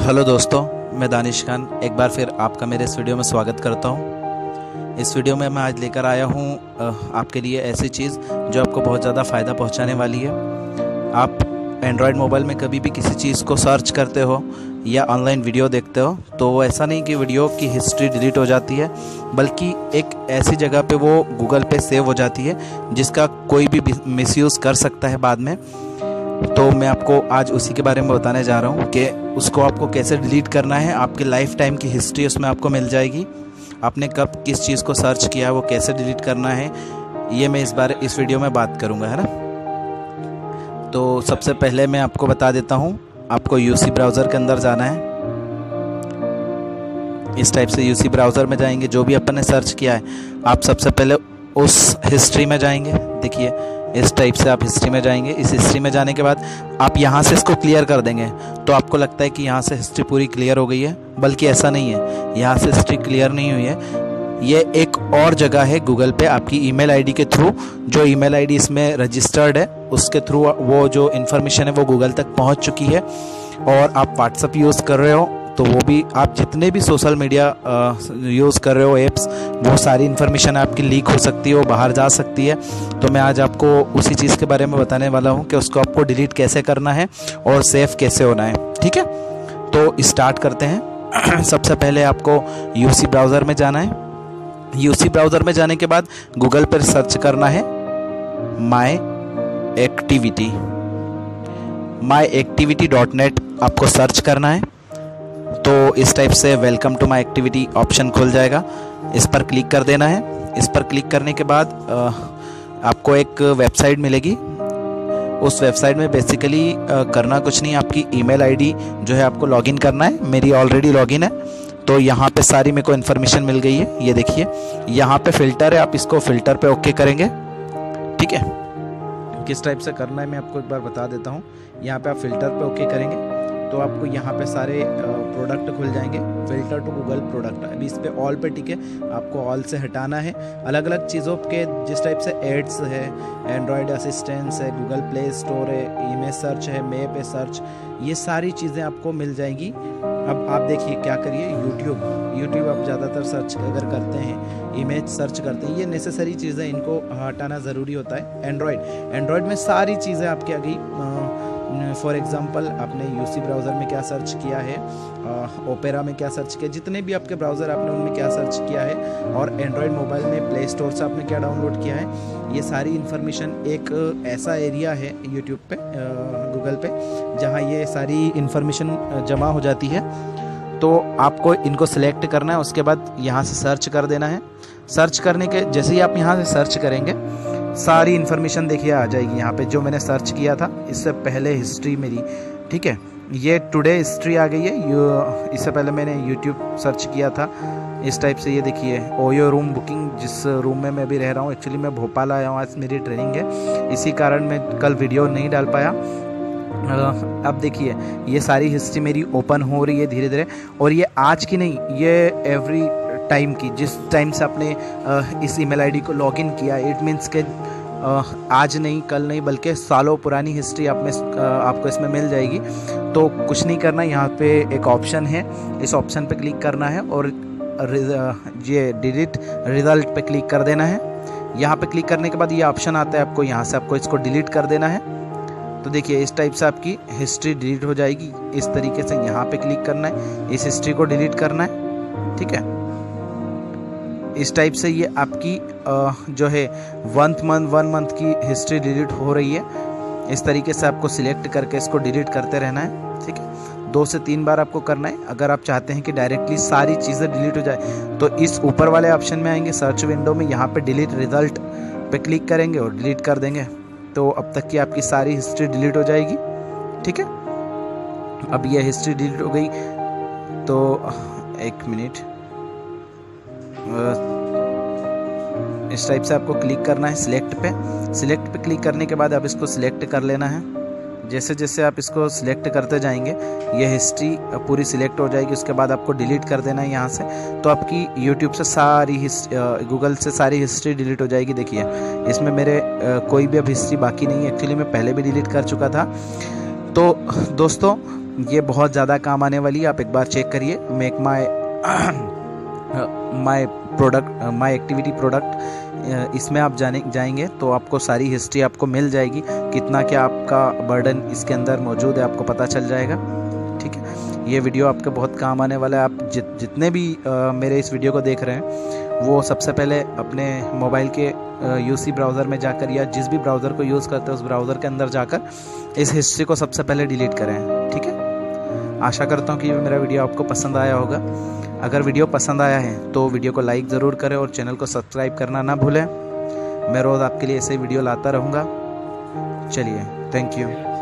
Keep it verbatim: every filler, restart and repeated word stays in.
Hello दोस्तों, मैं दानिश खान एक बार फिर आपका मेरे इस वीडियो में स्वागत करता हूं। इस वीडियो में मैं आज लेकर आया हूं आपके लिए ऐसी चीज़ जो आपको बहुत ज़्यादा फ़ायदा पहुंचाने वाली है। आप एंड्रॉयड मोबाइल में कभी भी किसी चीज़ को सर्च करते हो या ऑनलाइन वीडियो देखते हो तो वो ऐसा नहीं कि वीडियो की हिस्ट्री डिलीट हो जाती है, बल्कि एक ऐसी जगह पे वो गूगल पे सेव हो जाती है जिसका कोई भी मिसयूज़ कर सकता है बाद में। तो मैं आपको आज उसी के बारे में बताने जा रहा हूँ कि उसको आपको कैसे डिलीट करना है। आपके लाइफ टाइम की हिस्ट्री उसमें आपको मिल जाएगी। आपने कब किस चीज़ को सर्च किया वो कैसे डिलीट करना है, ये मैं इस बार इस वीडियो में बात करूँगा, है ना। तो सबसे पहले मैं आपको बता देता हूँ, आपको यूसी ब्राउज़र के अंदर जाना है। इस टाइप से यूसी ब्राउज़र में जाएंगे, जो भी अपन ने सर्च किया है आप सबसे पहले उस हिस्ट्री में जाएंगे। देखिए इस टाइप से आप हिस्ट्री में जाएंगे। इस हिस्ट्री में जाने के बाद आप यहाँ से इसको क्लियर कर देंगे तो आपको लगता है कि यहाँ से हिस्ट्री पूरी क्लियर हो गई है, बल्कि ऐसा नहीं है। यहाँ से हिस्ट्री क्लियर नहीं हुई है। ये एक और जगह है गूगल पे आपकी ईमेल आईडी के थ्रू, जो ईमेल आईडी इसमें रजिस्टर्ड है उसके थ्रू वो जो इन्फॉर्मेशन है वो गूगल तक पहुँच चुकी है। और आप व्हाट्सअप यूज़ कर रहे हो तो वो भी, आप जितने भी सोशल मीडिया यूज़ कर रहे हो ऐप्स, वो सारी इन्फॉर्मेशन आपकी लीक हो सकती है, वो बाहर जा सकती है। तो मैं आज आपको उसी चीज़ के बारे में बताने वाला हूँ कि उसको आपको डिलीट कैसे करना है और सेफ कैसे होना है, ठीक है। तो स्टार्ट करते हैं। सबसे पहले आपको यूसी ब्राउज़र में जाना है। यूसी ब्राउज़र में जाने के बाद गूगल पर सर्च करना है my activity my activity dot net आपको सर्च करना है। तो इस टाइप से welcome to my activity option खुल जाएगा, इस पर क्लिक कर देना है। इस पर क्लिक करने के बाद आपको एक वेबसाइट मिलेगी। उस वेबसाइट में बेसिकली करना कुछ नहीं, आपकी ईमेल आईडी जो है आपको लॉगिन करना है। मेरी ऑलरेडी लॉगिन है तो यहाँ पे सारी मेरे को इन्फॉर्मेशन मिल गई है। ये देखिए यहाँ पे फ़िल्टर है, आप इसको फ़िल्टर पे ओके करेंगे, ठीक है। किस टाइप से करना है मैं आपको एक बार बता देता हूँ। यहाँ पे आप फ़िल्टर पे ओके करेंगे तो आपको यहाँ पे सारे प्रोडक्ट खुल जाएंगे। फिल्टर टू गूगल प्रोडक्ट, अभी इस पे ऑल पे टिक है, आपको ऑल से हटाना है। अलग अलग चीज़ों के जिस टाइप से एड्स है, एंड्रॉयड असिस्टेंस है, गूगल प्ले स्टोर है, इमेज सर्च है, मैप है सर्च, ये सारी चीज़ें आपको मिल जाएंगी। अब आप देखिए क्या करिए, यूट्यूब यूट्यूब आप ज़्यादातर सर्च अगर करते हैं, इमेज सर्च करते हैं, ये नेसेसरी चीज़ें, इनको हटाना ज़रूरी होता है। एंड्रॉयड एंड्रॉयड में सारी चीज़ें आपके आ गई। फॉर एग्ज़ाम्पल आपने यूसी ब्राउज़र में क्या सर्च किया है, ओपेरा में क्या सर्च किया, जितने भी आपके ब्राउज़र आपने उनमें क्या सर्च किया है, और एंड्रॉयड मोबाइल में प्ले स्टोर से आपने क्या डाउनलोड किया है, ये सारी इन्फॉर्मेशन एक ऐसा एरिया है यूट्यूब पे, गूगल पे, जहाँ ये सारी इन्फॉर्मेशन जमा हो जाती है। तो आपको इनको सिलेक्ट करना है, उसके बाद यहाँ से सर्च कर देना है। सर्च करने के जैसे ही आप यहाँ से सर्च करेंगे सारी इन्फॉर्मेशन देखिए आ जाएगी यहाँ पे, जो मैंने सर्च किया था इससे पहले हिस्ट्री मेरी, ठीक है। ये टुडे हिस्ट्री आ गई है। यू इससे पहले मैंने यूट्यूब सर्च किया था इस टाइप से। ये देखिए ओयो रूम बुकिंग, जिस रूम में मैं भी रह रहा हूँ, एक्चुअली मैं भोपाल आया हूँ, आज मेरी ट्रेनिंग है, इसी कारण मैं कल वीडियो नहीं डाल पाया। अब देखिए ये सारी हिस्ट्री मेरी ओपन हो रही है धीरे धीरे, और ये आज की नहीं, ये एवरी टाइम की, जिस टाइम से आपने इस ईमेल आईडी को लॉगिन किया, इट मीन्स के आज नहीं कल नहीं बल्कि सालों पुरानी हिस्ट्री आप में आपको इसमें मिल जाएगी। तो कुछ नहीं करना, यहाँ पे एक ऑप्शन है, इस ऑप्शन पे क्लिक करना है और ये डिलीट रिजल्ट पे क्लिक कर देना है। यहाँ पे क्लिक करने के बाद ये ऑप्शन आता है, आपको यहाँ से आपको इसको डिलीट कर देना है। तो देखिए इस टाइप से आपकी हिस्ट्री डिलीट हो जाएगी। इस तरीके से यहाँ पे क्लिक करना है, इस हिस्ट्री को डिलीट करना है, ठीक है। इस टाइप से ये आपकी जो है वन मंथ वन मंथ की हिस्ट्री डिलीट हो रही है। इस तरीके से आपको सिलेक्ट करके इसको डिलीट करते रहना है, ठीक है। दो से तीन बार आपको करना है। अगर आप चाहते हैं कि डायरेक्टली सारी चीज़ें डिलीट हो जाए तो इस ऊपर वाले ऑप्शन में आएंगे, सर्च विंडो में, यहाँ पे डिलीट रिजल्ट पे क्लिक करेंगे और डिलीट कर देंगे। तो अब तक की आपकी सारी हिस्ट्री डिलीट हो जाएगी, ठीक है। अब ये हिस्ट्री डिलीट हो गई तो एक मिनट, इस टाइप से आपको क्लिक करना है सिलेक्ट पे। सिलेक्ट पे क्लिक करने के बाद आप इसको सिलेक्ट कर लेना है। जैसे जैसे आप इसको सिलेक्ट करते जाएंगे ये हिस्ट्री पूरी सिलेक्ट हो जाएगी। उसके बाद आपको डिलीट कर देना है यहाँ से। तो आपकी यूट्यूब से सारी गूगल से सारी हिस्ट्री डिलीट हो जाएगी। देखिए इसमें मेरे कोई भी अब हिस्ट्री बाकी नहीं है, एक्चुअली मैं पहले भी डिलीट कर चुका था। तो दोस्तों ये बहुत ज़्यादा काम आने वाली है, आप एक बार चेक करिए। Make my my product my activity product, इसमें आप जाने जाएंगे तो आपको सारी हिस्ट्री आपको मिल जाएगी, कितना क्या आपका बर्डन इसके अंदर मौजूद है आपको पता चल जाएगा। ठीक है, ये वीडियो आपके बहुत काम आने वाला है। आप जित जितने भी आ, मेरे इस वीडियो को देख रहे हैं वो सबसे पहले अपने मोबाइल के यूसी ब्राउज़र में जाकर या जिस भी ब्राउज़र को यूज़ करते हैं उस ब्राउज़र के अंदर जाकर इस हिस्ट्री को सबसे पहले डिलीट करें। ठीक है, आशा करता हूँ कि ये मेरा वीडियो आपको पसंद आया होगा। अगर वीडियो पसंद आया है तो वीडियो को लाइक ज़रूर करें और चैनल को सब्सक्राइब करना ना भूलें। मैं रोज़ आपके लिए ऐसे वीडियो लाता रहूँगा। चलिए, थैंक यू।